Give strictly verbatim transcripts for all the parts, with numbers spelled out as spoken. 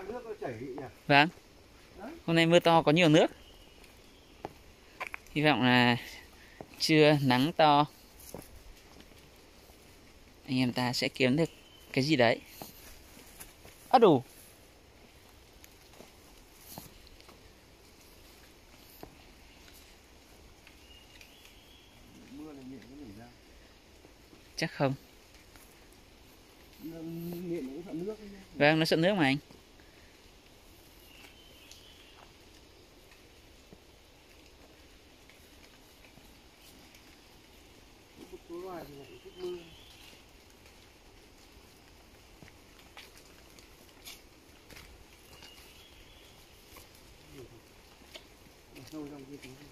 nước nó chảy nhỉ? Vâng. Hôm nay mưa to có nhiều nước. Hy vọng là trưa nắng to anh em ta sẽ kiếm được cái gì đấy. Á đủ. Mưa này miệng nó nhảy ra. Chắc không. Miệng nó cũng sợ nước. Vâng, nó sợ nước mà anh. Một số loài thì lại thích mưa. Sâu trong kia tính.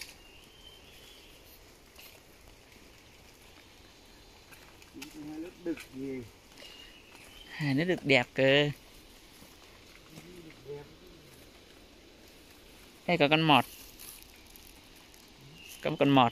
Hai lớp đực gì? Hai nó được đẹp cơ. Đây có con mọt. Có một con mọt.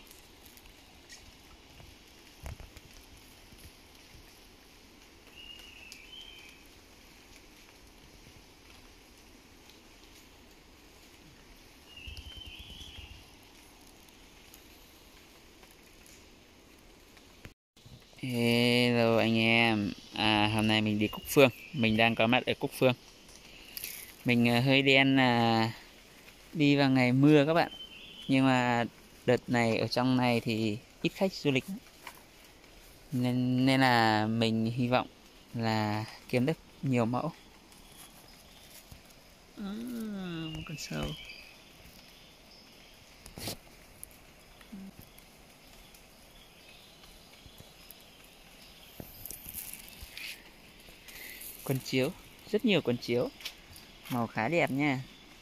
Hello anh em, à, hôm nay mình đi Cúc Phương, mình đang có mặt ở Cúc Phương. Mình uh, hơi đen là uh, đi vào ngày mưa các bạn, nhưng mà đợt này ở trong này thì ít khách du lịch, nên nên là mình hy vọng là kiếm được nhiều mẫu. À, một con sâu. Con chiếu, rất nhiều con chiếu, màu khá đẹp nha.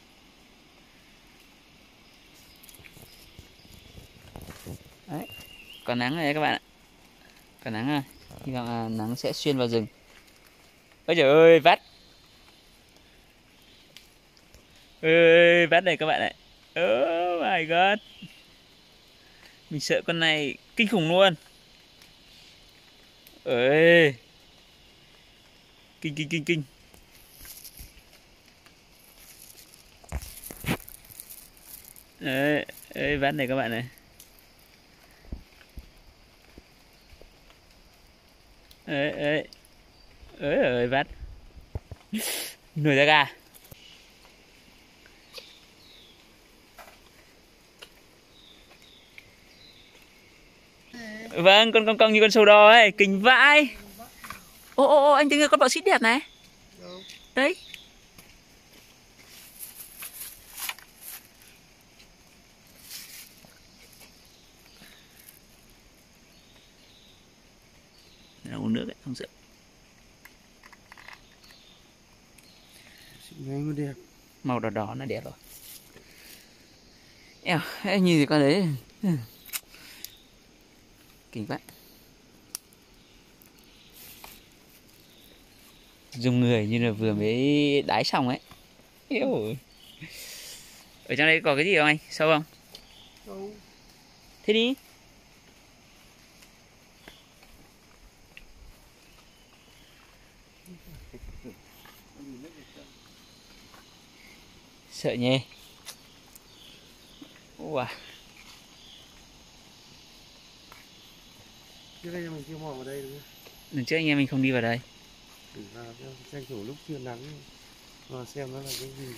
Đấy, có nắng rồi đấy các bạn ạ. Có nắng rồi, hy vọng là nắng sẽ xuyên vào rừng. Ôi trời ơi, vắt. Ơi, vắt này các bạn ạ. Oh my god. Mình sợ con này kinh khủng luôn. Ơi. Kinh kinh kinh kinh. Đấy, ơi vắt này các bạn này. Ơi ơi. Ơi ơi vắt. Nổi da gà. Vâng, con con con như con sâu đo ấy, kinh vãi. Ô ô ô, anh thấy con bọ xít đẹp này. Đấy. Là uống nước ấy, không sợ. Nó đẹp. Màu đỏ đỏ nó đẹp rồi. Eo, nhìn thì con đấy. Kinh vãi. Dùng người như là vừa mới đái xong ấy. Eo. Ở trong đây có cái gì không anh? Sâu không? Sâu. Thế đi. Sợ nhỉ. Wow. Trước đây mình chưa mò vào đây đúng không? Lần trước anh em mình không đi vào đây. Mình vào tranh thủ lúc chưa nắng mà xem nó là cái gì.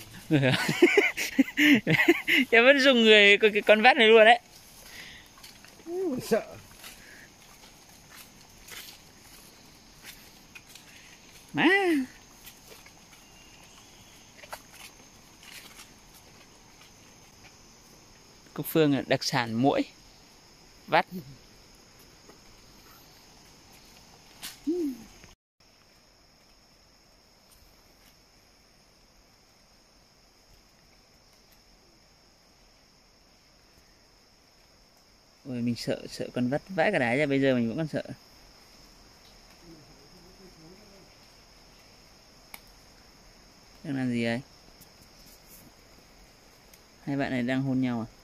Em vẫn dùng người cái con vắt này luôn đấy. Mình sợ. Má. Cúc Phương là đặc sản muỗi, vắt. Ôi mình sợ sợ con vắt vãi cả đái ra, bây giờ mình vẫn còn sợ. Đang làm gì ấy? Hai bạn này đang hôn nhau à?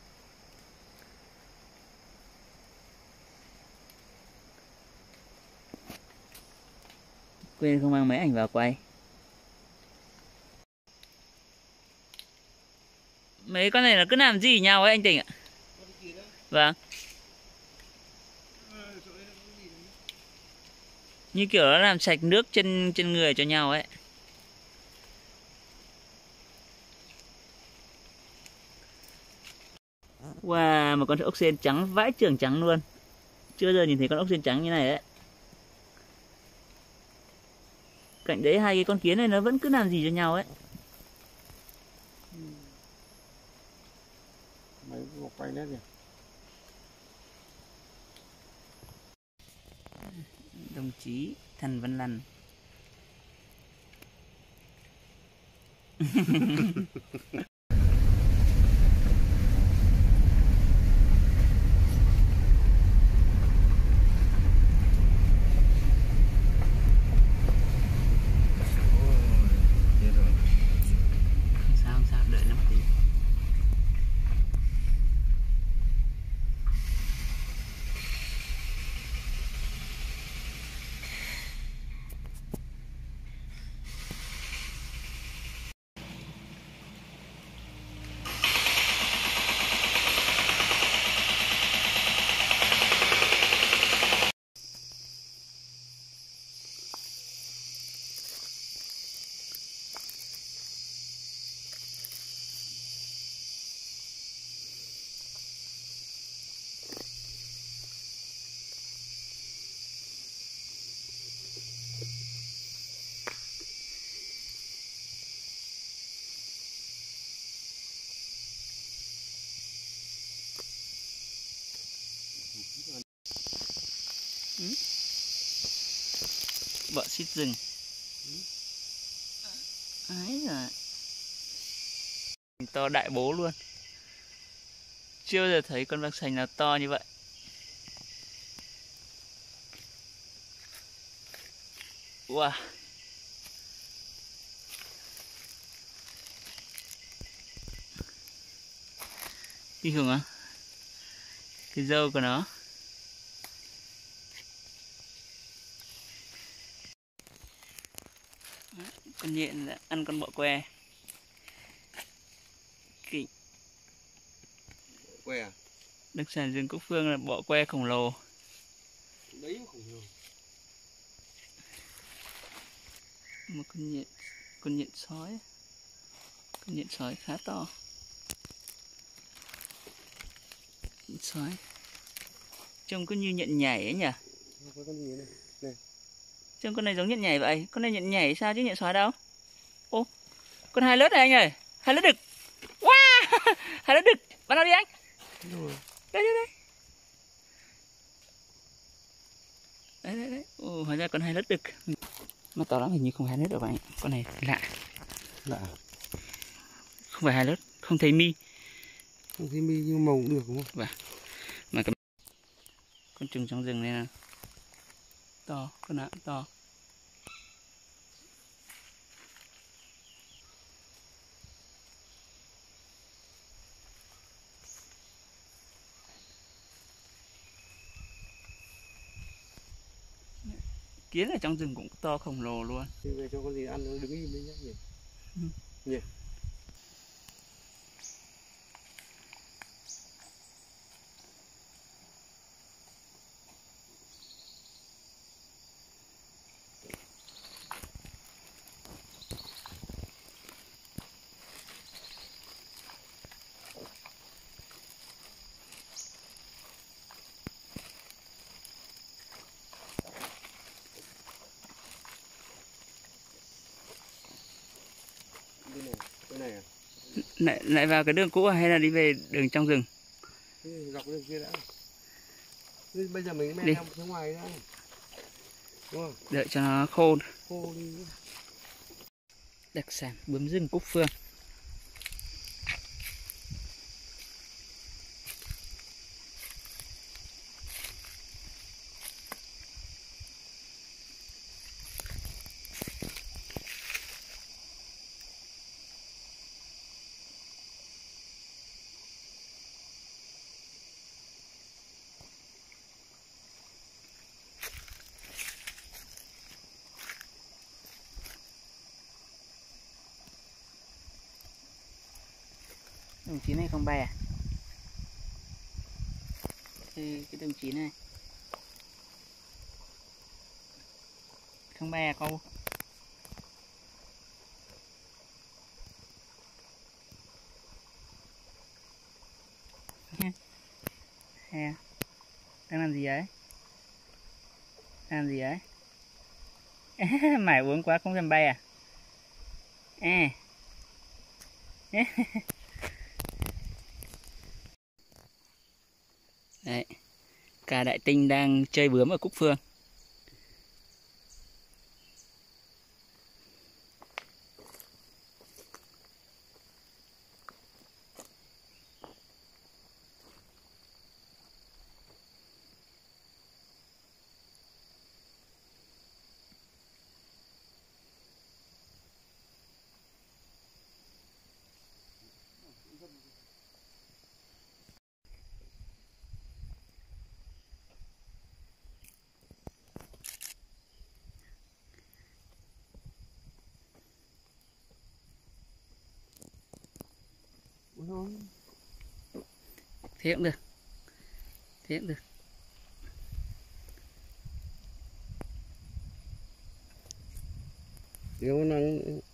Quên không mang máy ảnh vào quay. Mấy con này là cứ làm gì nhau ấy anh Tình ạ? Vâng. Như kiểu nó làm sạch nước trên trên người cho nhau ấy. Wow, một con ốc sên trắng vãi chưởng trắng luôn. Chưa giờ nhìn thấy con ốc sên trắng như này đấy. Cạnh đấy hai cái con kiến này nó vẫn cứ làm gì cho nhau ấy. Mấy quay nét kìa. Đồng chí Thần Văn Lằn. Sao không sao, đợi nó một tí. Ừ? Vợ xít rừng. Ấy rồi. To đại bố luôn. Chưa bao giờ thấy con vạc sành nào to như vậy. Wow. Kinh khủng á. Cái râu của nó. Con nhện đã ăn con bọ que. Kinh. Que à? Đặc sản rừng Cúc Phương là bọ que khổng lồ. Đấy khủng lồ. Một con nhện, con nhện sói. Con nhện sói khá to. Nhện sói. Trông cứ như nhện nhảy ấy nhỉ? Có con gì này? Này. Trông con này giống nhện nhảy vậy. Con này nhện nhảy sao chứ nhện sói đâu? Ô, con hai lướt này anh ơi. Hai lướt đực. Wow, hai lướt đực. Bắt đầu đi anh. Rồi. Đây đây đây. Đấy đấy đấy. Ồ, hóa ra con hai lướt đực. Nó to lắm, hình như không hai lướt đâu vậy. Con này lạ. Lạ. Không phải hai lướt, không thấy mi. Không thấy mi nhưng màu cũng được đúng không? Vâng. Mà cái con trùng trong rừng này là to, con nào cũng to. Kiến ở trong rừng cũng to khổng lồ luôn. Thì về cho con gì ăn nó đứng im đấy nhá nhỉ. Ừ. Nhỉ. Này à? Lại, lại vào cái đường cũ hay là đi về đường trong rừng? Dọc đường kia đã. Bây giờ mình men ra phía ngoài đã. Đúng không? Đợi cho nó khô. Khô đi. Đặc sản bướm rừng Cúc Phương. Đồng chí này không bay à? Cái, cái đồng chí này không bay à câu? Hè, đang làm gì ấy? Đang làm gì ấy? Mải uống quá không thèm bay à? À. Đấy, cả đại tinh đang chơi bướm ở Cúc Phương. Thế cũng được. Thế cũng được. Nếu nó